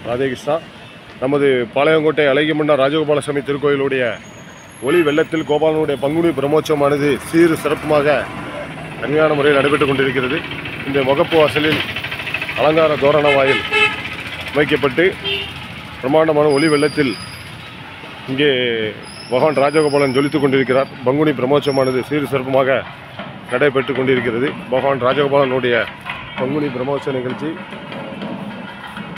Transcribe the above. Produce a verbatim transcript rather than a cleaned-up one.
ராதே கிருஷ்ணா. நமது பாளையங்கோட்டை அழகியமன்னா ராஜகோபாலசாமி திருக்கோயிலுடைய ஒளி வெள்ளத்தில் கோபாலனுடைய பங்குனி பிரம்மோற்சவமானது சீர் சிறப்புமாக அருமையான முறையில் நடைபெற்றுக் கொண்டிருக்கிறது. இந்த முகப்பு வாசலில் அலங்கார தோரண வாயில் அமைக்கப்பட்டு பிரம்மாண்டமான ஒளி வெள்ளத்தில் இங்கே பகவான் ராஜகோபாலன் ஜொலித்துக் கொண்டிருக்கிறார். பங்குனி பிரம்மோற்சவமானது சீர் சிறப்புமாக நடைபெற்றுக் கொண்டிருக்கிறது. பகவான் ராஜகோபாலனுடைய பங்குனி பிரம்மோற்சவ நிகழ்ச்சி